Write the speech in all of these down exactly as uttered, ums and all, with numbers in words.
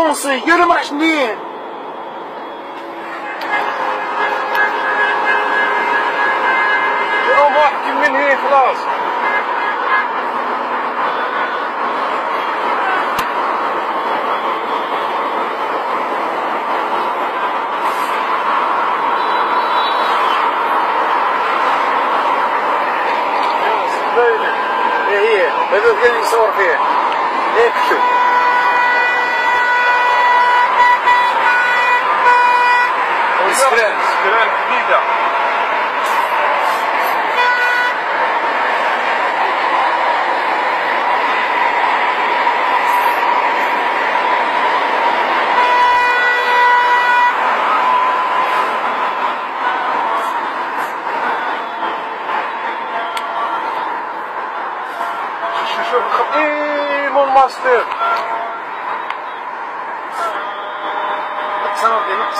فرونسي قال ما راحش منين. يوم واحد من هي خلاص. ايه هي هذا اللي يصور فيه هيك شوف. سكران سكران جديدة. شوف خطير مون ماستر. تصرف لي نقص.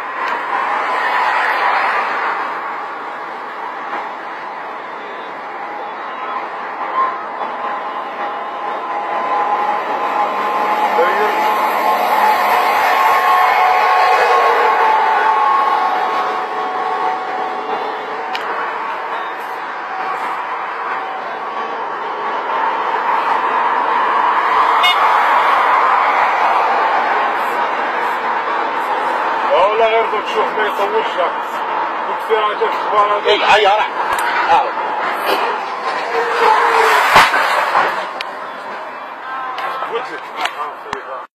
ولا غير دوك تشوف ما يطولش دوك فيها جات اخبار هذا. ايه هيا راح. اه قلت لك